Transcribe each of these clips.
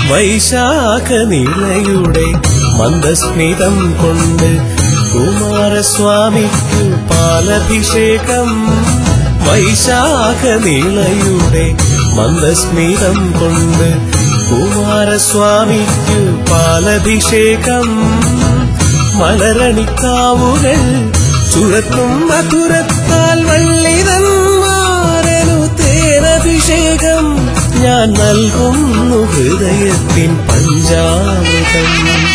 വൈശാഖ നിളയുടെ മന്ദസ്മിതം കൊണ്ട് കുമാരസ്വാമിക്കു പാലഭിഷേകം. വൈശാഖ നിളയുടെ മന്ദസ്മിതം കൊണ്ട് കുമാരസ്വാമിക്കു പാലഭിഷേകം. മലരണിക്കാവുകൾ ചുരത്തും മധുരത്താൽ വള്ളിതന്മാരനു തേനഭിഷേകം. ഞാൻ നൽകുന്നു ഹൃദയത്തിൻ പഞ്ചാമൃതം.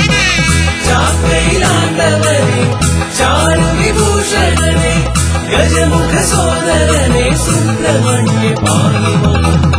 ചാക്രയിലാണ്ടവനെ ചാരുവിഭൂഷണനെ ഗജമുഖ സോദരനെ സുബ്രഹ്മണ്യ പാണിമാ.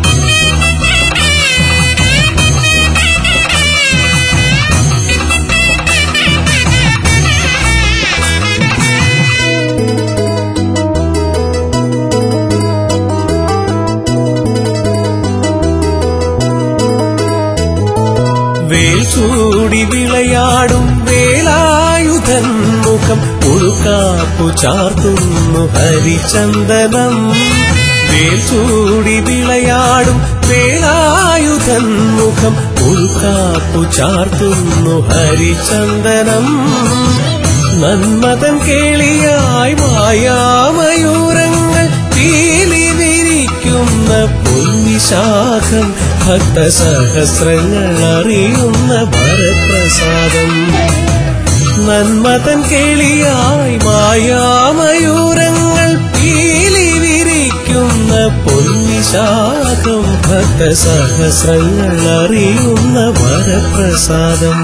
വേൽ ചൂടി വിളയാടും വേലായുധൻ മുഖം ഉടുക്കാപ്പു ചാർത്തുന്നു ഹരിചന്ദനം. വേൽ ചൂടി വിളയാടും വേലായുധൻ മുഖം ഉടുക്കാപ്പു ചാർത്തുന്നു ഹരിചന്ദനം. നന്മതൻ കേളിയായി മായാമയൂരങ്ങൾ പീലി വിരിക്കുന്ന പൊൻവിശാഖം. ഭക്തസഹസ്രങ്ങൾ അറിയുന്ന വരപ്രസാദം. നന്മതൻ കേളിയായി മായാമയൂരങ്ങൾ പീലി വിരിക്കുന്ന പൊൻവിശാഖം. ഭക്തസഹസ്രങ്ങൾ അറിയുന്ന വരപ്രസാദം.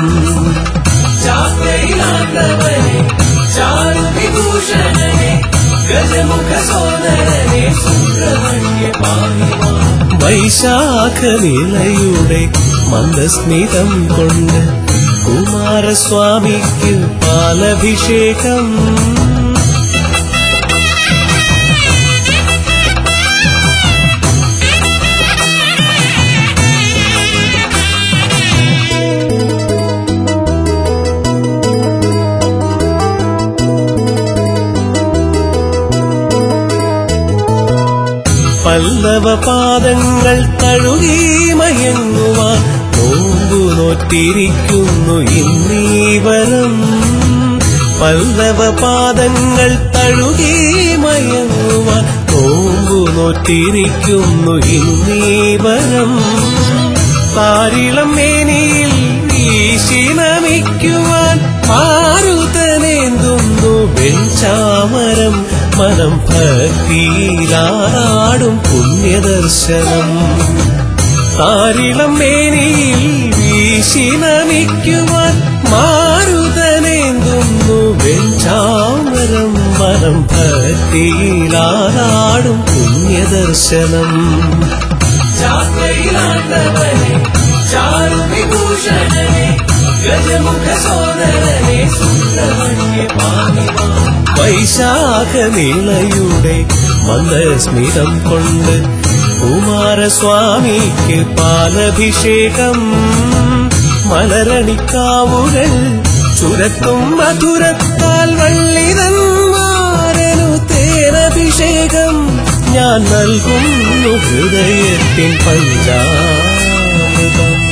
ചാക്രയിലാണ്ടവനെ ചാരുവിഭൂഷണനെ ഗജമുഖ സോദരനെ സുബ്രഹ്മണ്യ പാണിമാ. വൈശാഖ നിളയുടെ മന്ദസ്മിതം കൊണ്ട് കുമാരസ്വാമിക്ക് പാലഭിഷേകം. പല്ലവ പാദങ്ങൾ തഴുകി മയങ്ങുവാൻ നോമ്പു നോറ്റിരിക്കുന്നു ഇന്നീവരം. പല്ലവ പാദങ്ങൾ തഴുകി മയങ്ങുവാൻ നോമ്പു നോറ്റിരിക്കുന്നു ഇന്നീവരം. താരിളം മേനിയിൽ വീശി നമിക്കുവാൻ മാരുതനേന്തുന്നു വെഞ്ചാമരം. മനം ഭക്തിയിലാടും പുണ്യദർശനം. താരിളം മേനിയിൽ വീശി നമിക്കുവാൻ മാരുതനേന്തുന്നു വെഞ്ചാമരം. മനം ഭക്തിയിലാടും പുണ്യദർശനം. ചാക്രയിലാണ്ടവനെ ചാരുവിഭൂഷണനെ ഗജമുഖ സോദരനെ സുബ്രഹ്മണ്യ പാണിമാ. വൈശാഖ നിളയുടെ മന്ദസ്മിതം കൊണ്ട് കുമാരസ്വാമിക്ക് പാലഭിഷേകം. മലരണിക്കാവുകൾ ചുരത്തും മധുരത്താൽ വള്ളിതന്മാരനു തേനഭിഷേകം. ഞാൻ നൽകുന്നു ഹൃദയത്തിൻ പഞ്ചാമൃതം.